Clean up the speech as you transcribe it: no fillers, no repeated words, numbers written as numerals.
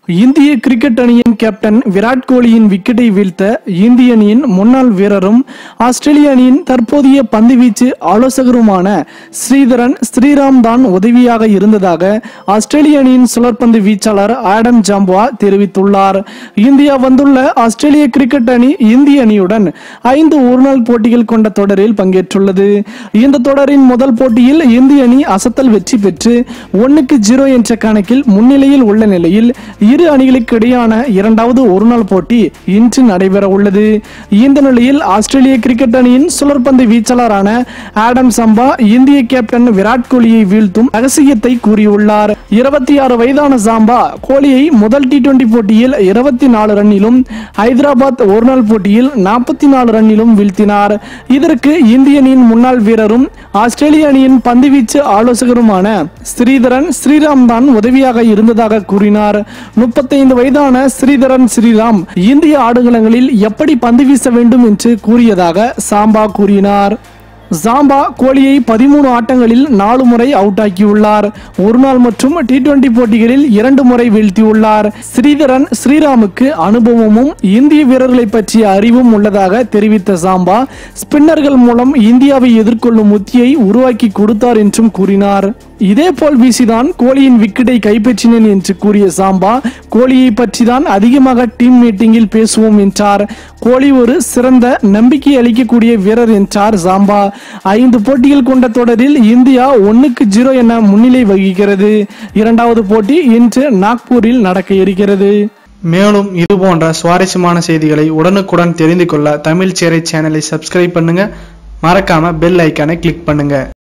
இந்திய கிரிக்கெட் அணியின் கேப்டன் விராட் கோலியின் விக்கெட்டை வீழ்த்த இந்திய அணியின் முன்னாள் வீரரும் ஆஸ்திரேலிய அணியின் தற்போதைய பந்துவீச்சு ஆலோசகருமான ஸ்ரீராம் தான் உதவியாக இருந்ததாக ஆஸ்திரேலிய அணியின் சுழற்பந்து வீச்சாளர் ஆடம் ஜாம்பா தெரிவித்துள்ளார். இந்தியா வந்துள்ள ஆஸ்திரேலிய கிரிக்கெட் அணி இந்திய அணியுடன் 5 ஒருநாள் போட்டிகள் கொண்ட தொடரில் பங்கேற்றுள்ளது. இந்த தொடரின் முதல் போட்டியில் இந்திய அணி அசத்தல் வெற்றி பெற்று 1-0 என்ற கணக்கில் முன்னிலையில் உள்ள நிலையில் இரு அணிகளுக்கு இடையான இரண்டாவது ஒருநாள் போட்டி இன்று நடைபெற உள்ளது. இந்த நிலையில் ஆஸ்திரேலிய கிரிக்கெட் அணியின் சுழற்பந்து வீச்சாளரான ஆடம் ஜாம்பா இந்திய கேப்டன் விராட் கோலியை வீழ்த்தும் ரகசியத்தை கூறியுள்ளார். 26 வயதான ஜாம்பா கோலியை முதல் T20 போட்டியில் 24 ரன்னிலும் ஹைதராபாத் ஒருநாள் போட்டியில் 44 ரன்னிலும் வீழ்த்தினார். இதற்கு இந்திய அணியின் முன்னாள் வீரரும் ஆஸ்திரேலிய அணியின் பந்துவீச்சு ஆலோசகருமான ஸ்ரீராம் தான் உதவியாக இருந்ததாக கூறினார். 35 வயதான ஸ்ரீராம் இந்திய ஆடுகளங்களில் எப்படி பந்து வீச வேண்டும் என்று கூறியதாக ஜாம்பா கூறினார். ஜாம்பா கோலியை 13 ஆட்டங்களில் 4 முறை அவுட் ஆக்கியுள்ளார். ஒருநாள் மற்றும் T20 போட்டிகளில் 2 முறை வீழ்த்தியுள்ளார். ஸ்ரீராமுக்கு அனுபவமும் இந்திய வீரர்களை பற்றிய அறிவும் உள்ளதாக தெரிவித்த ஜாம்பா ஸ்பின்னர்கள் மூலம் இந்தியாவை எதிர்கொள்ளும் உத்தியை உருவாக்கி கொடுத்தார் என்றும் கூறினார். இதேபோல் வீசிதான் கோலியின் விக்கெட்டை கைப்பற்றினேன் என்று கூறிய ஜாம்பா கோலியை பற்றி தான் அதிகமாக டீம் மீட்டிங்கில் பேசுவோம் என்றார். கோலி ஒரு சிறந்த நம்பிக்கை அளிக்கக்கூடிய வீரர் என்றார் ஜாம்பா. 5 போட்டிகள் கொண்ட தொடரில் இந்தியா 1-0 என முன்னிலை வகிக்கிறது. இரண்டாவது போட்டி இன்று நாக்பூரில் நடக்க இருக்கிறது. மேலும் இது போன்ற சுவாரஸ்யமான செய்திகளை உடனுக்குடன் தெரிந்து கொள்ள தமிழ் சேரை சேனலை சப்ஸ்கிரைப் பண்ணுங்க. மறக்காம பெல் ஐக்கானை கிளிக் பண்ணுங்க.